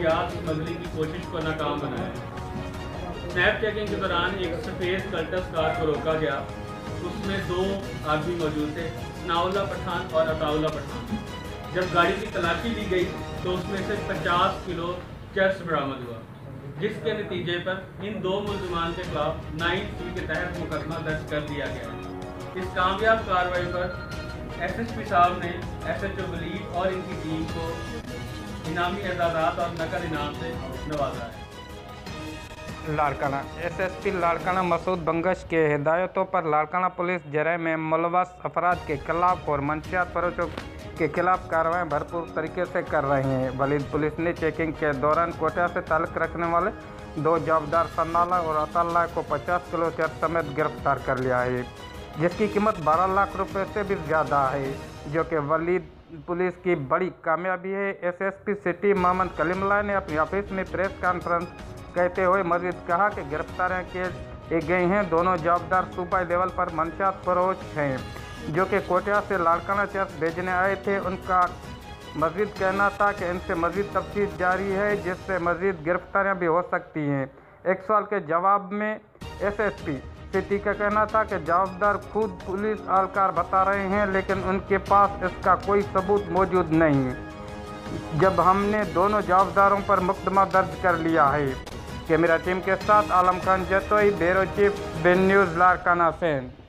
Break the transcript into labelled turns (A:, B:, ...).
A: मंशियात smuggling की कोशिश को नाकाम बनाया। स्नैप चेकिंग के दौरान एक सफ़ेद कल्टस कार को रोका गया। उसमें 2 आदमी मौजूद थे, सनाउल्लाह पठान और अताउल्लाह पठान। जब गाड़ी की तलाशी ली गई तो उसमें से 50 किलो चरस बरामद हुआ, जिसके नतीजे पर इन 2 मुलजमान के खिलाफ 9C के तहत मुकदमा दर्ज कर दिया गया है। इस कामयाब कार्रवाई पर SSP साहब ने SHO वलीद और इनकी टीम को इनामी एजाज़ात और नकद इनाम से नवाजा है।
B: लारकाना SSP लारकाना मसूद बंगश के हिदायतों पर लारकाना पुलिस जराए में मुलव्वस अफराद के खिलाफ और मंशियात फरोशों के खिलाफ कार्रवाई भरपूर तरीके से कर रहे हैं। वलीद पुलिस ने चेकिंग के दौरान कोटा से ताल्लुक़ रखने वाले 2 जवाबदार सन्नाला और अताल्ला को 50 किलो चरस समेत गिरफ्तार कर लिया है, जिसकी कीमत 12 लाख रुपए से भी ज़्यादा है, जो कि वलीद पुलिस की बड़ी कामयाबी है। SSP सिटी मोहम्मद कलीमुल्लाह ने अपने ऑफिस में प्रेस कॉन्फ्रेंस कहते हुए मजीद कहा कि गिरफ्तारियाँ की गई हैं। दोनों जवाबदार सूबाई लेवल पर मंशियात फरोश हैं, जो कि कोटा से लारकाना चरस भेजने आए थे। उनका मजीद कहना था कि इनसे मजीद तफ्तीश जारी है, जिससे मजीद गिरफ्तारियाँ भी हो सकती हैं। एक सवाल के जवाब में SSP सिटी का कहना था कि जवाबदार खुद पुलिस एहलकार बता रहे हैं, लेकिन उनके पास इसका कोई सबूत मौजूद नहीं, जब हमने दोनों जवाबदारों पर मुकदमा दर्ज कर लिया है। कैमरा टीम के साथ Alam Khan Jatoi, bureau chief, BN news, Larkana से।